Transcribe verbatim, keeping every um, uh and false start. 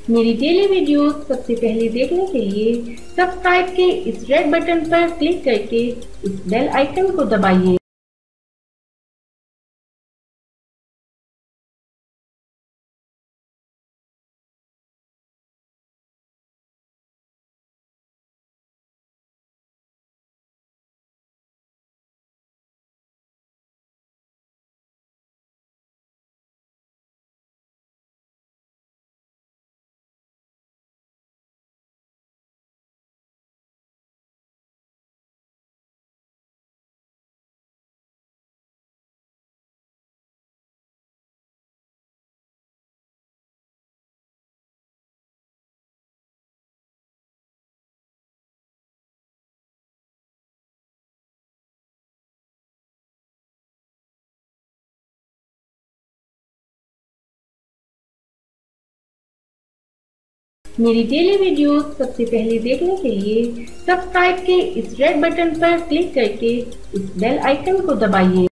मेरी daily videos सबसे पहले देखने के लिए सब्सक्राइब के इस रेड बटन पर क्लिक करके इस बेल आइकन को दबाइए। मेरी डेली वीडियोस सबसे पहले देखने के लिए सब्सक्राइब के इस रेड बटन पर क्लिक करके इस बेल आइकन को दबाइए।